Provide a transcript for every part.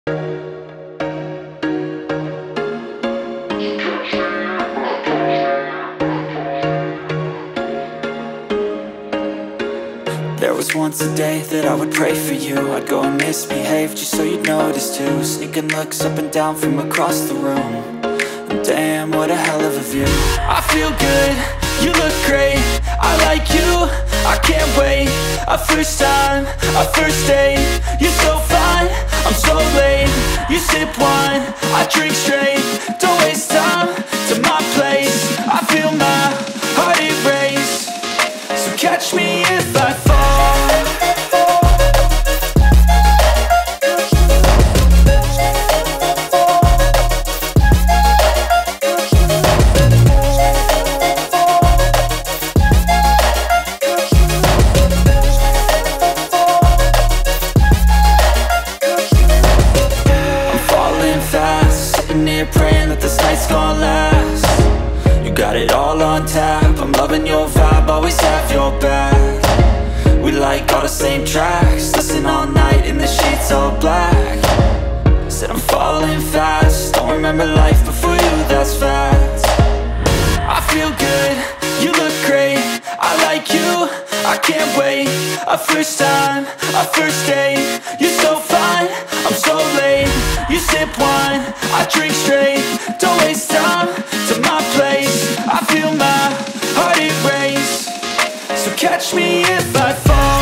There was once a day that I would pray for you. I'd go and misbehave just so you'd notice too. Sneaking looks up and down from across the room. And damn, what a hell of a view. I feel good, you look great, I like you, I can't wait. A first time, a first date. You're so fine, I'm so late. You sip wine, I drink straight. Don't waste time to my place. I feel my heart erase. So catch me if I fall. Sitting here praying that this night's gonna last. You got it all on tap, I'm loving your vibe, always have your back. We like all the same tracks, listen all night in the sheets all black. Said I'm falling fast, don't remember life before you, that's fact. I feel good, you look great, I like you, I can't wait. A first time, a first date. You're so fine, I'm so late. You sip wine, I drink straight. Don't waste time to my place. I feel my heart erase. So catch me if I fall.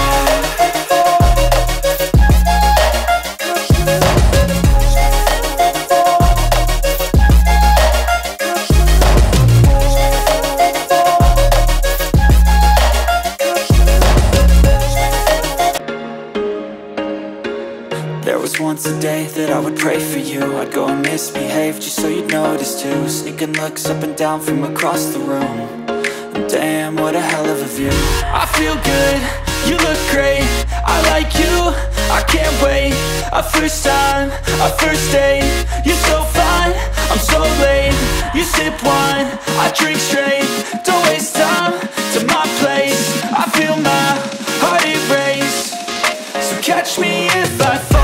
There was once a day that I would pray for you. I'd go and misbehave just so you'd notice too. Sneaking looks up and down from across the room. And damn, what a hell of a view. I feel good, you look great, I like you, I can't wait. A first time, a first date. You're so fine, I'm so late. You sip wine, I drink straight. Don't waste time to my place. I feel my heart erase. So catch me if I fall.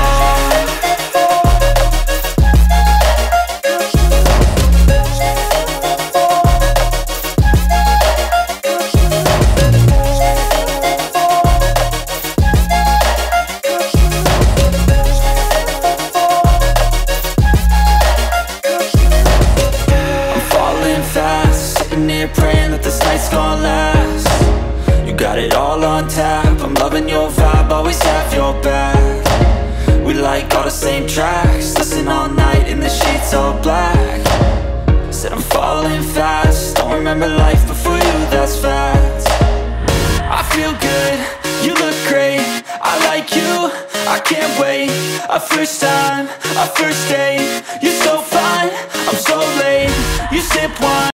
Sitting here praying that this night's gonna last. You got it all on tap, I'm loving your vibe, always have your back. We like all the same tracks, listen all night in the sheets all black. Said I'm falling fast, don't remember life before you, that's fact. I feel good, you look great, I like you, I can't wait. A first time, a first date. You're so fine, I'm so late. You sip wine.